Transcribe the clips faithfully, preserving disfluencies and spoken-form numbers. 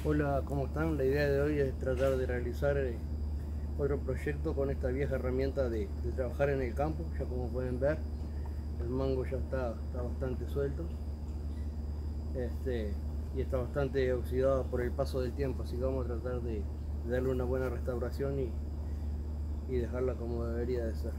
Hola, ¿cómo están? La idea de hoy es tratar de realizar eh, otro proyecto con esta vieja herramienta de, de trabajar en el campo. Ya como pueden ver, el mango ya está, está bastante suelto este, y está bastante oxidado por el paso del tiempo, así que vamos a tratar de, de darle una buena restauración y, y dejarla como debería de ser.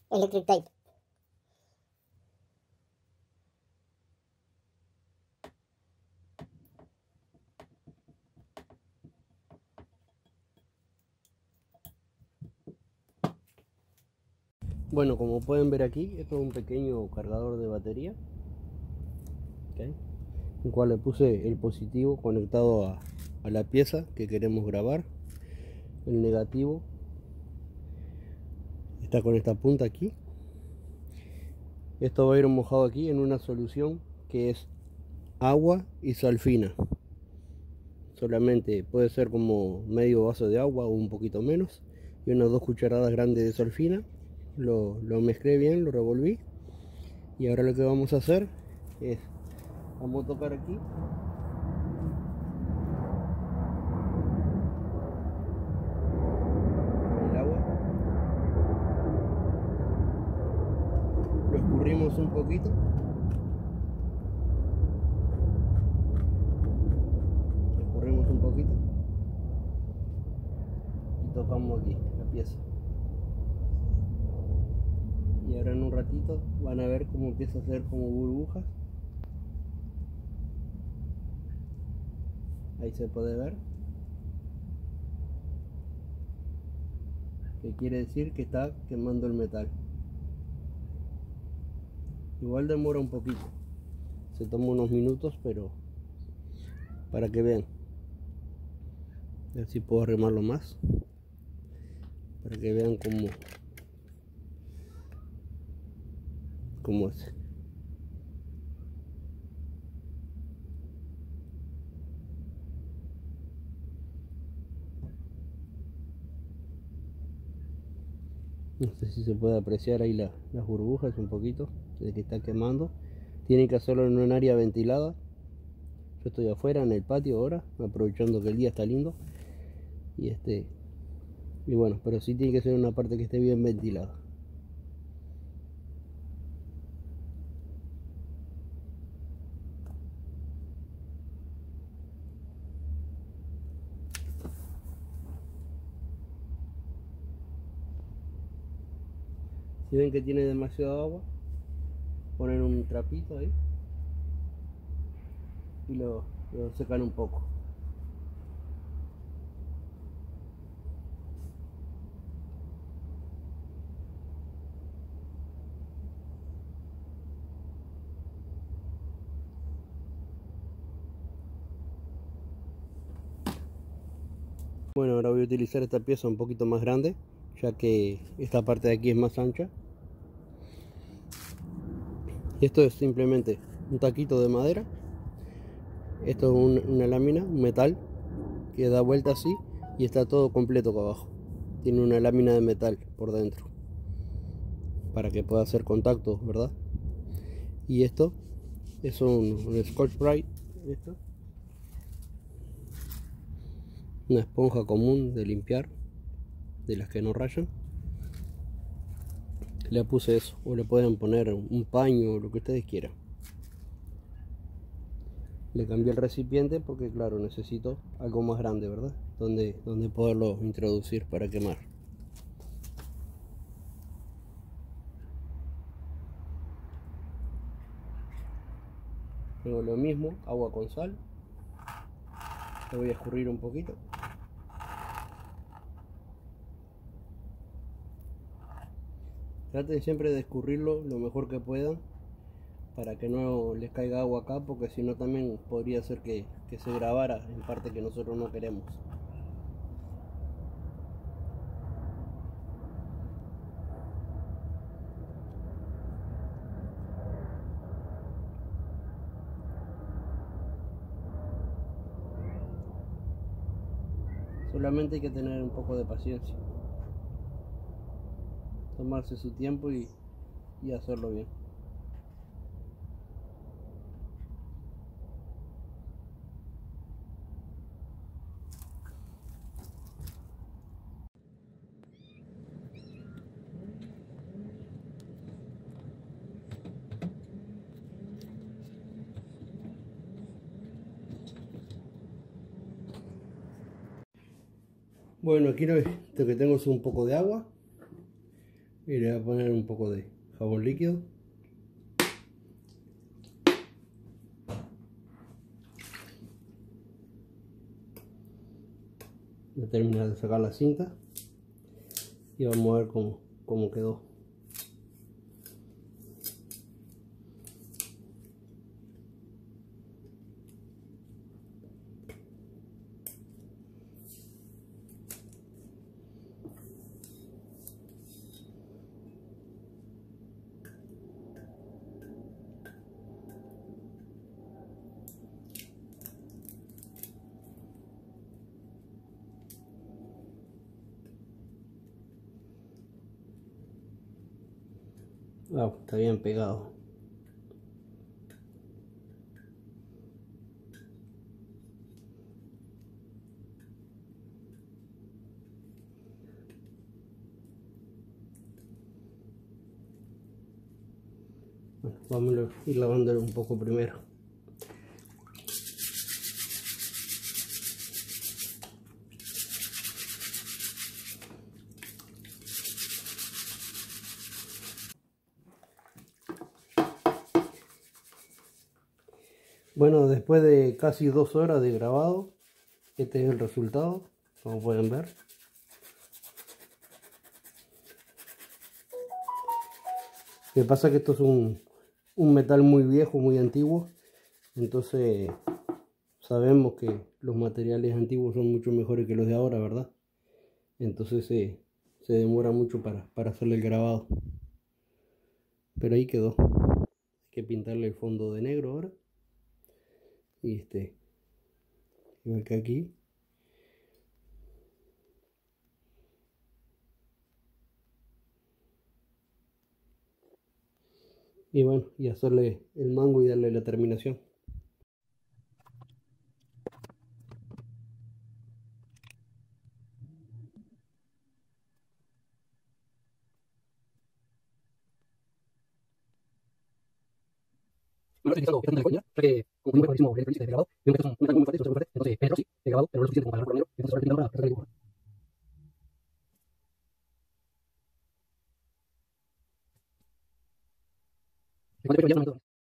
electric tape. Bueno, como pueden ver aquí, esto es un pequeño cargador de batería, ¿okay? El cual le puse el positivo conectado a, a la pieza que queremos grabar. El negativo está con esta punta aquí. Esto va a ir mojado aquí en una solución que es agua y sal fina. Solamente puede ser como medio vaso de agua o un poquito menos, y unas dos cucharadas grandes de sal fina. Lo, lo mezclé bien, lo revolví, y ahora lo que vamos a hacer es, vamos a tocar aquí con el agua, lo escurrimos un poquito, lo escurrimos un poquito y tocamos aquí la pieza. Y ahora en un ratito van a ver cómo empieza a hacer como burbujas. Ahí se puede ver, que quiere decir que está quemando el metal. Igual demora un poquito, se toma unos minutos, pero para que vean. A ver si puedo arremarlo más, para que vean cómo cómo es. No sé si se puede apreciar ahí la, las burbujas un poquito de que está quemando. Tienen que hacerlo en un área ventilada. Yo estoy afuera en el patio ahora, aprovechando que el día está lindo. Y este y bueno, pero sí tiene que ser una parte que esté bien ventilada. Si ven que tiene demasiado agua, ponen un trapito ahí y lo, lo secan un poco. Bueno, ahora voy a utilizar esta pieza un poquito más grande, ya que esta parte de aquí es más ancha. Y esto es simplemente un taquito de madera. Esto es un, una lámina, un metal, que da vuelta así y está todo completo acá abajo. Tiene una lámina de metal por dentro, para que pueda hacer contacto, ¿verdad? Y esto es un, un Scotch-Brite, esto. Una esponja común de limpiar, de las que no rayan. Le puse eso, o le pueden poner un paño o lo que ustedes quieran. Le cambié el recipiente porque claro, necesito algo más grande, ¿verdad? Donde, donde poderlo introducir para quemar. Luego lo mismo, agua con sal. Le voy a escurrir un poquito. Traten siempre de escurrirlo lo mejor que puedan, para que no les caiga agua acá, porque si no también podría ser que, que se grabara en parte que nosotros no queremos. Solamente hay que tener un poco de paciencia, tomarse su tiempo y, y hacerlo bien. Bueno, aquí lo que tengo es un poco de agua. Y le voy a poner un poco de jabón líquido. Voy a terminar de sacar la cinta y vamos a ver cómo, cómo quedó. Ah, está bien pegado. Bueno, vamos a ir lavándolo un poco primero. Bueno, después de casi dos horas de grabado, este es el resultado, como pueden ver. Lo que pasa es que esto es un, un metal muy viejo, muy antiguo, entonces sabemos que los materiales antiguos son mucho mejores que los de ahora, ¿verdad? Entonces eh, se demora mucho para, para hacerle el grabado. Pero ahí quedó. Hay que pintarle el fondo de negro ahora. Y este, igual que aquí. Y bueno, y hacerle el mango y darle la terminación. No estoy utilizando bastante de coña, ya que como pudimos ver cuando hicimos el de grabado, vimos que esto es un metal muy fuerte, esto es muy fuerte, entonces penetró sí, el grabado, pero no es suficiente como para dejarlo negro, entonces ahora estoy pintando para hacer el dibujo. Recuerda que ya no me meto.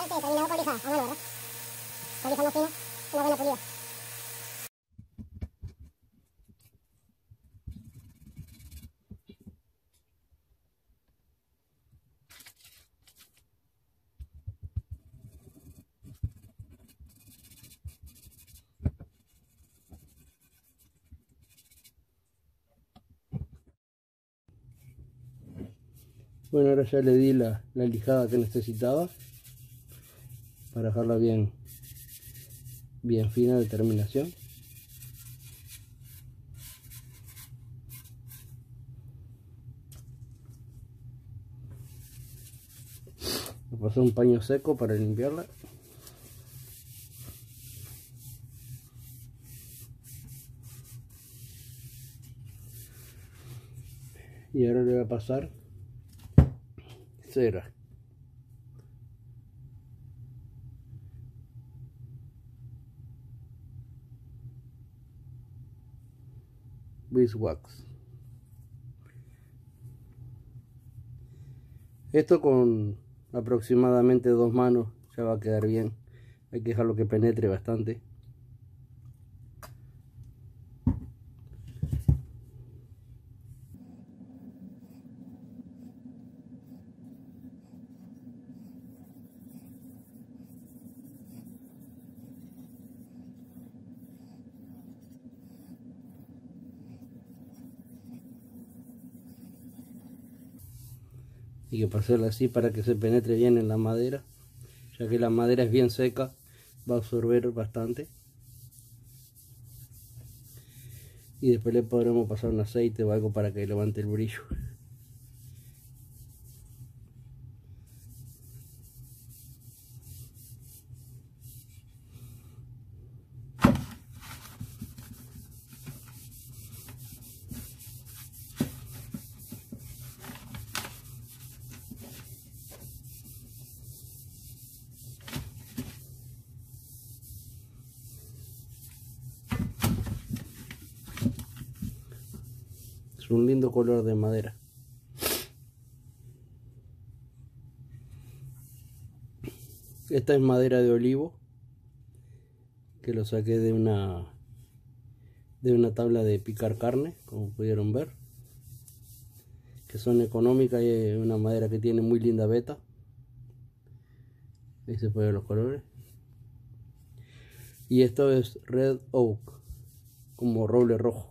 parte terminado con lija a mano, ¿verdad? Con lija más fina, una buena pulida. Bueno, ahora ya le di la, la lijada que necesitaba para dejarla bien, bien fina de terminación. Me pasé un paño seco para limpiarla. Y ahora le voy a pasar cera. Beeswax. Esto con aproximadamente dos manos ya va a quedar bien. Hay que dejarlo que penetre bastante. Hay que pasarla así para que se penetre bien en la madera, ya que la madera es bien seca, va a absorber bastante. Y después le podremos pasar un aceite o algo para que levante el brillo. Es un lindo color de madera. Esta es madera de olivo, que lo saqué de una de una tabla de picar carne, como pudieron ver, que son económicas y es una madera que tiene muy linda veta. Ahí se pueden ver los colores. Y esto es Red Oak, como roble rojo.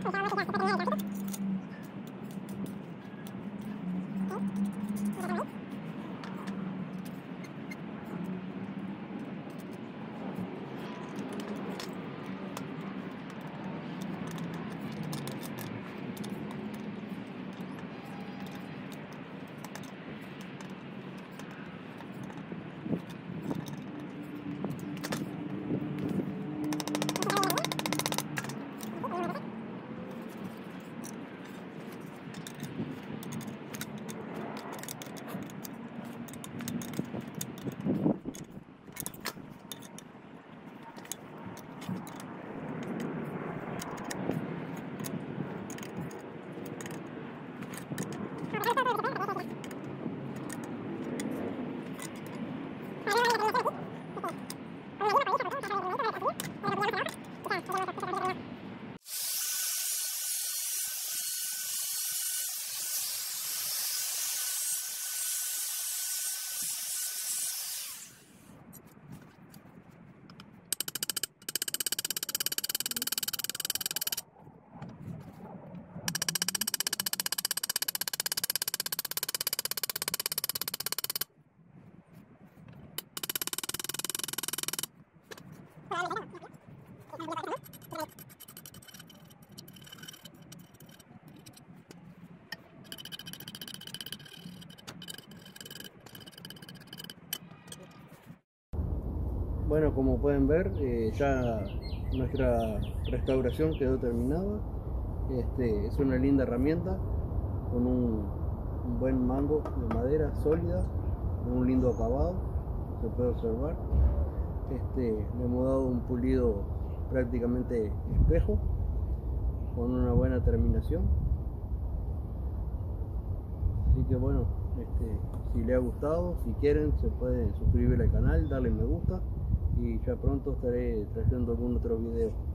Bueno, como pueden ver, eh, ya nuestra restauración quedó terminada. Este, es una linda herramienta con un, un buen mango de madera sólida, con un lindo acabado, se puede observar. Este, le hemos dado un pulido prácticamente espejo, con una buena terminación. Así que bueno, este, si les ha gustado, si quieren se pueden suscribir al canal, darle me gusta y ya pronto estaré trayendo algún otro video.